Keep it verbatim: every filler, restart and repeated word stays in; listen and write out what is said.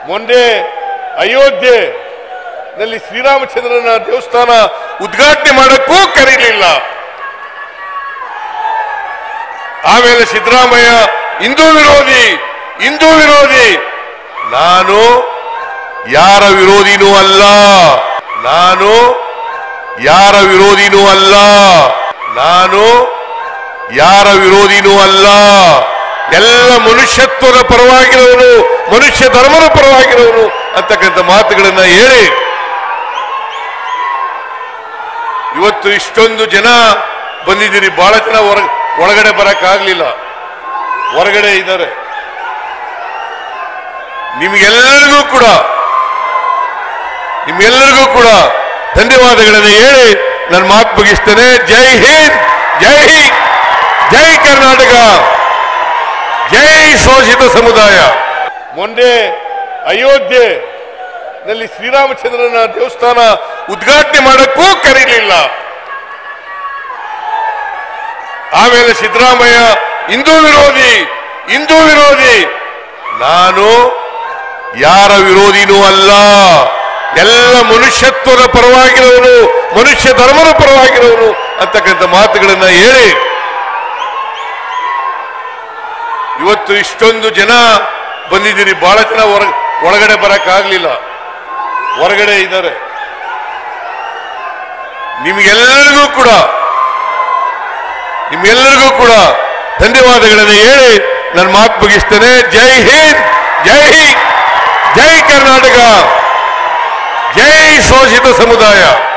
ಮೊನ್ನೆ ಅಯೋಧ್ಯೆಯಲ್ಲಿ ಶ್ರೀರಾಮಚಂದ್ರನ ದೇವಸ್ಥಾನ ಉದ್ಘಾಟನೆ ಮಾಡಕ್ಕೂ ಕರೀಲಿಲ್ಲ. ಆಮೇಲೆ ಸಿದ್ದರಾಮಯ್ಯ ಹಿಂದೂ ವಿರೋಧಿ ಹಿಂದೂ ವಿರೋಧಿ. ನಾನು ಯಾರ ವಿರೋಧಿನೂ ಅಲ್ಲ, ನಾನು ಯಾರ ವಿರೋಧಿನೂ ಅಲ್ಲ, ನಾನು ಯಾರ ವಿರೋಧಿನೂ ಅಲ್ಲ. ಎಲ್ಲ ಮನುಷ್ಯತ್ವದ ಪರವಾಗಿರೋನು, ಮನುಷ್ಯ ಧರ್ಮದ ಪರವಾಗಿರೋನು ಅಂತಕ್ಕಂಥ ಮಾತುಗಳನ್ನ ಹೇಳಿ ಇವತ್ತು ಇಷ್ಟೊಂದು ಜನ ಬಂದಿದ್ದೀರಿ. ಬಹಳ ಜನ ಹೊರ ಒಳಗಡೆ ಬರಕ್ಕಾಗ್ಲಿಲ್ಲ, ಹೊರಗಡೆ ಇದ್ದಾರೆ. ನಿಮ್ಗೆಲ್ಲರಿಗೂ ಕೂಡ ನಿಮ್ಗೆಲ್ಲರಿಗೂ ಕೂಡ ಧನ್ಯವಾದಗಳನ್ನು ಹೇಳಿ ನನ್ನ ಮಾತು ಮುಗಿಸ್ತೇನೆ. ಜೈ ಹಿಂದ್, ಜೈ ಹಿಂದ್, ಜೈ ಕರ್ನಾಟಕ, ಜೈ ಶೋಷಿತ ಸಮುದಾಯ. ಮೊನ್ನೆ ಅಯೋಧ್ಯೆಯಲ್ಲಿ ಶ್ರೀರಾಮಚಂದ್ರನ ದೇವಸ್ಥಾನ ಉದ್ಘಾಟನೆ ಮಾಡಕ್ಕೂ ಕರೀಲಿಲ್ಲ. ಆಮೇಲೆ ಸಿದ್ದರಾಮಯ್ಯ ಹಿಂದೂ ವಿರೋಧಿ ಹಿಂದೂ ವಿರೋಧಿ. ನಾನು ಯಾರ ವಿರೋಧಿನೂ ಅಲ್ಲ, ಎಲ್ಲ ಮನುಷ್ಯತ್ವದ ಪರವಾಗಿರೋನು, ಮನುಷ್ಯ ಧರ್ಮದ ಪರವಾಗಿರೋನು ಅಂತಕ್ಕಂಥ ಮಾತುಗಳನ್ನ ಹೇಳಿ ಇವತ್ತು ಇಷ್ಟೊಂದು ಜನ ಬಂದಿದ್ದೀರಿ. ಬಹಳ ಜನ ಹೊರ ಒಳಗಡೆ ಬರಕ್ಕಾಗ್ಲಿಲ್ಲ, ಹೊರಗಡೆ ಇದ್ದಾರೆ. ನಿಮ್ಗೆಲ್ಲರಿಗೂ ಕೂಡ ನಿಮ್ಗೆಲ್ಲರಿಗೂ ಕೂಡ ಧನ್ಯವಾದಗಳನ್ನು ಹೇಳಿ ನನ್ನ ಮಾತು ಮುಗಿಸ್ತೇನೆ. ಜೈ ಹಿಂದ್, ಜೈ ಹಿಂದ್, ಜೈ ಕರ್ನಾಟಕ, ಜೈ ಶೋಷಿತ ಸಮುದಾಯ.